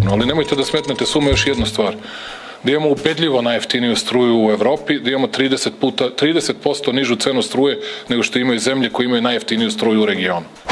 regionu. Ali nemojte da smetnete suma još jednu stvar. Da imamo ubedljivo najjeftiniju struju u Evropi, da imamo 30% nižu cenu struje nego što imaju zemlje koje imaju najjeftiniju struju u regionu.